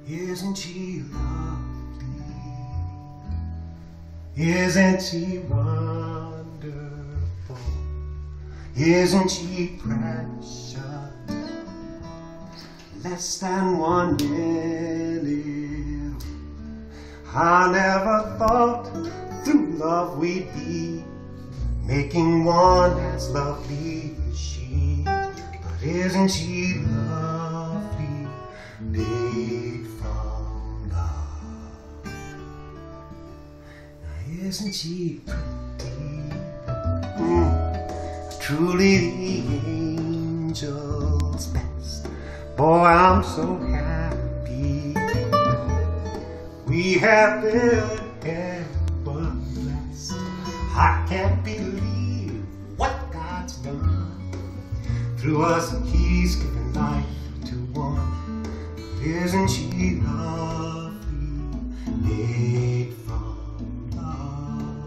Isn't she lovely? Isn't she wonderful? Isn't she precious? Less than 1 minute. I never thought through love we'd be making one as lovely as she. But isn't she lovely, made from love? Now isn't she pretty? Truly the angel's best. Boy, I'm so happy we have been ever blessed. I can't believe what God's done through us. He's given life to one. Isn't she lovely, made from love?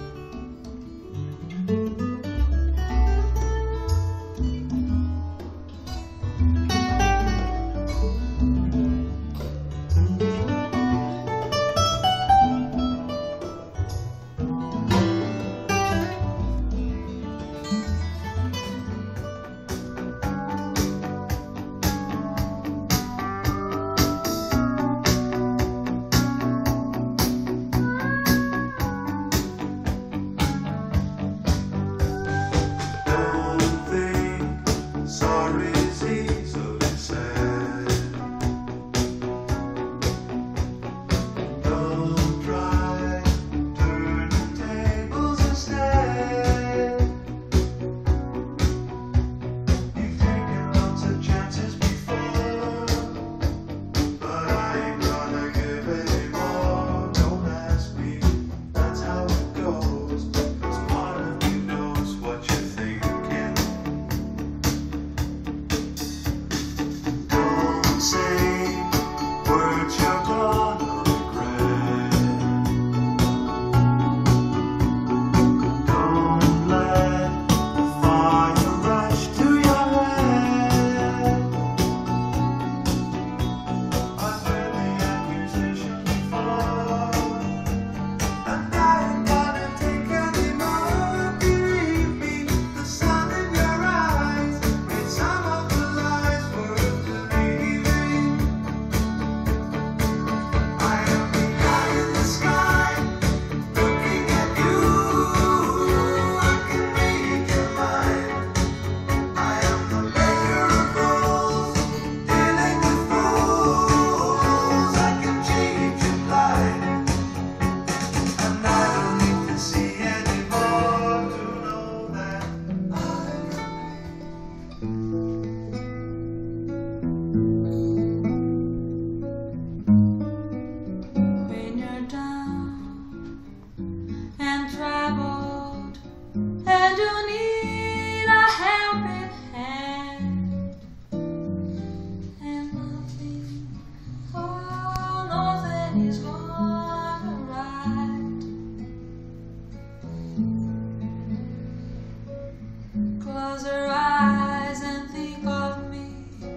Close her eyes and think of me,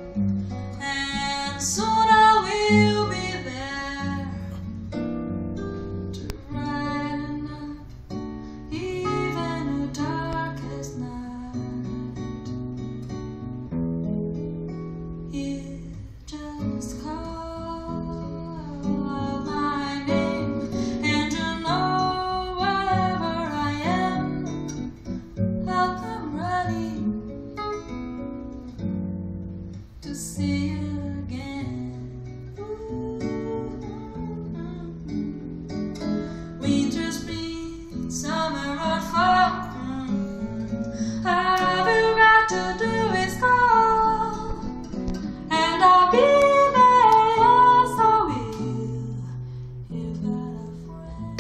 and soon I will be there to brighten up even the darkest night. You just call my name, and you know wherever I am, I'll come running to see you again. Winter, spring, summer or fall, all we've got to do is call, and I'll be there, so will you got a friend.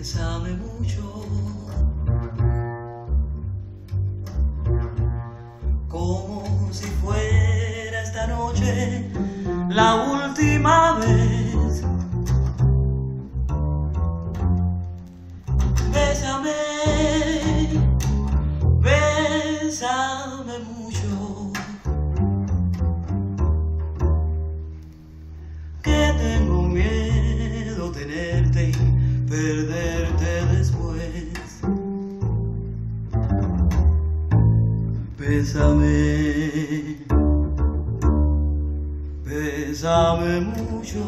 bésame mucho, como si fuera esta noche la última vez. Bésame, bésame mucho, que tengo miedo tenerte y perderte después. Bésame, bésame mucho.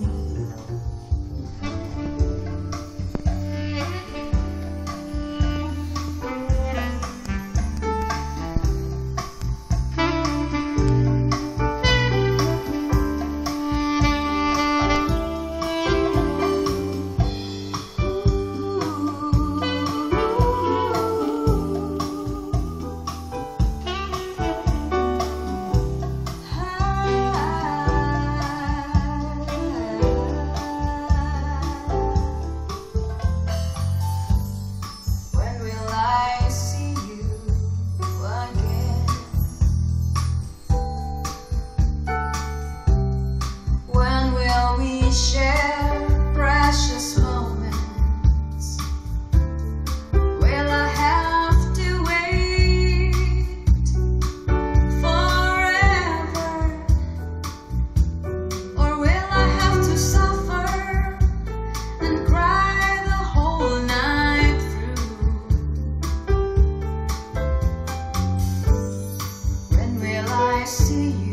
Share precious moments. Will I have to wait forever, or will I have to suffer and cry the whole night through? When will I see you?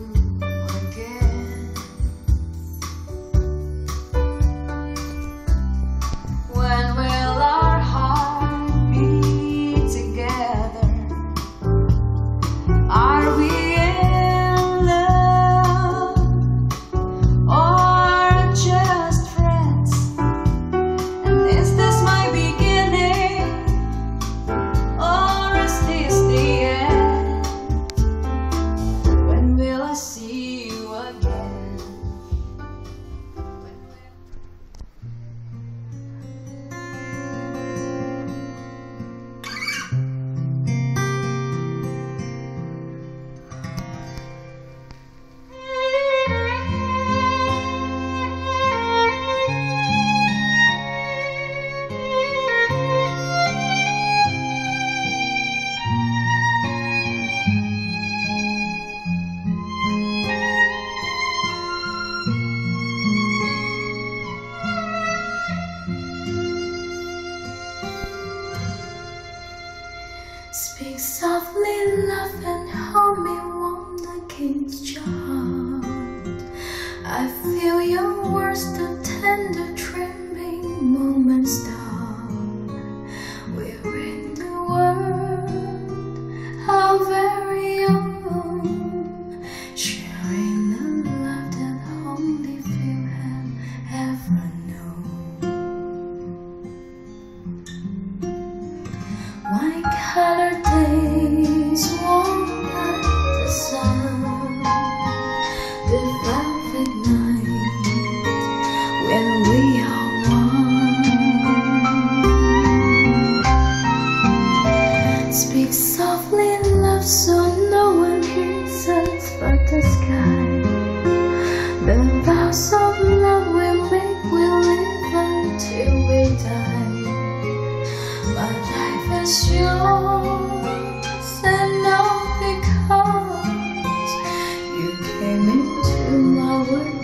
When will our heart be together? Are we in love or just friends? And is this my beginning or is this the end? When will I see you again? Speak softly, love, and hold me warm against your heart. I feel your words, the tender, trembling moments down. We're in the world, how very young, sharing the love that only few have ever known. White-colored days warm like the sun, the velvet night when we are one. Speak softly, love, so no one hears us but the sky. The vows of love we make, we live until we die. My life is yours, and all because you came into my world.